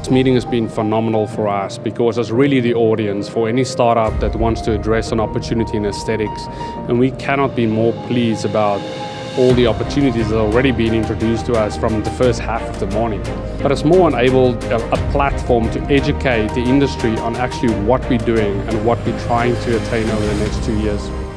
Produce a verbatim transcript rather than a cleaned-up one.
This meeting has been phenomenal for us because it's really the audience for any startup that wants to address an opportunity in aesthetics. And we cannot be more pleased about all the opportunities that have already been introduced to us from the first half of the morning. But it's more enabled a, a platform to educate the industry on actually what we're doing and what we're trying to attain over the next two years.